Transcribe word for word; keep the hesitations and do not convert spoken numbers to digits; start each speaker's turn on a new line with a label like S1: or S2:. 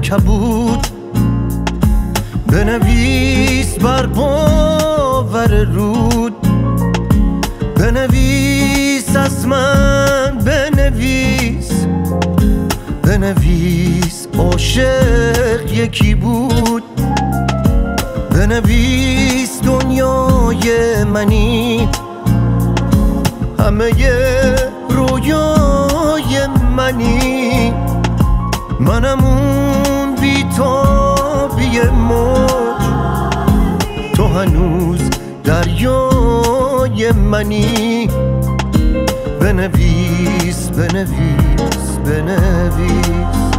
S1: کبود، بنویس بر باور رود، بنویس از من، بنویس بنویس عاشق یکی بود، بنویس دنیای منی، همه رویای منی، منم اون بی‌تابی موج، تو هنوز دریای منی. بنویس بنویس بنویس